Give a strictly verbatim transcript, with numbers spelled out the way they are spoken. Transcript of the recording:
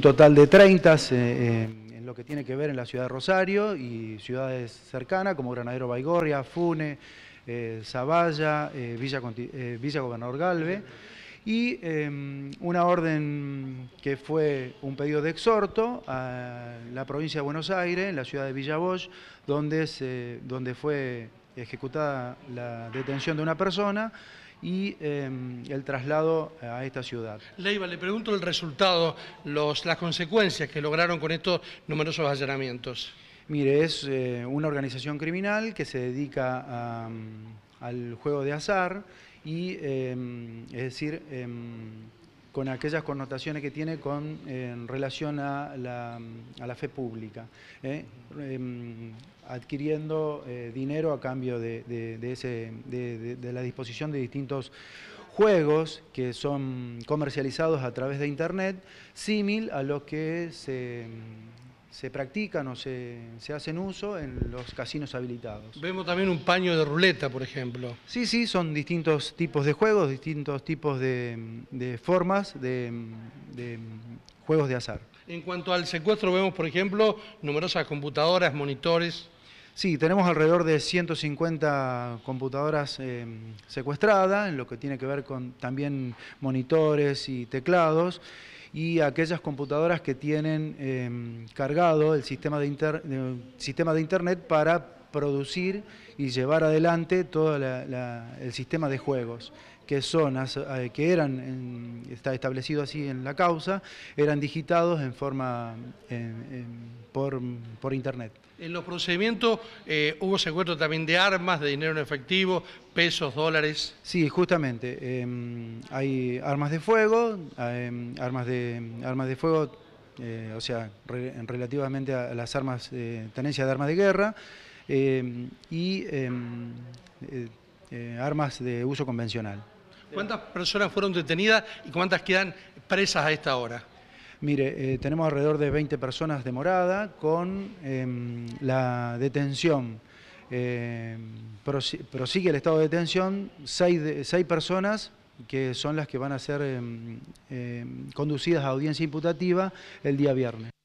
total de treinta eh, en lo que tiene que ver en la ciudad de Rosario y ciudades cercanas como Granadero Baigorria, Fune, eh, Zavalla, eh, Villa, eh, Villa Gobernador Galve. Y eh, una orden que fue un pedido de exhorto a la provincia de Buenos Aires, en la ciudad de Villa Bosch, donde, se, donde fue ejecutada la detención de una persona y eh, el traslado a esta ciudad. Leiva, le pregunto el resultado, los, las consecuencias que lograron con estos numerosos allanamientos. Mire, es eh, una organización criminal que se dedica a, al juego de azar y, eh, es decir, eh, con aquellas connotaciones que tiene con, en relación a la, a la fe pública, ¿eh? Eh, adquiriendo eh, dinero a cambio de, de, de, ese, de, de, de la disposición de distintos juegos que son comercializados a través de Internet, símil a lo que se... se practican o se, se hacen uso en los casinos habilitados. Vemos también un paño de ruleta, por ejemplo. Sí, sí, son distintos tipos de juegos, distintos tipos de, de formas de, de juegos de azar. En cuanto al secuestro, vemos, por ejemplo, numerosas computadoras, monitores. Sí, tenemos alrededor de ciento cincuenta computadoras eh, secuestradas, en lo que tiene que ver con también monitores y teclados, y aquellas computadoras que tienen eh, cargado el sistema de, inter, de, sistema de Internet para producir y llevar adelante todo la, la, el sistema de juegos, que, son, que eran, en, está establecido así en la causa, eran digitados en forma, en, en, por, por Internet. En los procedimientos eh, hubo secuestro también de armas, de dinero en efectivo, pesos, dólares. Sí, justamente. Eh, hay armas de fuego, eh, armas, de, armas de fuego, eh, o sea, re, relativamente a las armas, eh, tenencia de armas de guerra, eh, y eh, eh, armas de uso convencional. ¿Cuántas personas fueron detenidas y cuántas quedan presas a esta hora? Mire, eh, tenemos alrededor de veinte personas de morada con eh, la detención. Eh, prosigue el estado de detención, seis, de, seis personas que son las que van a ser eh, eh, conducidas a audiencia imputativa el día viernes.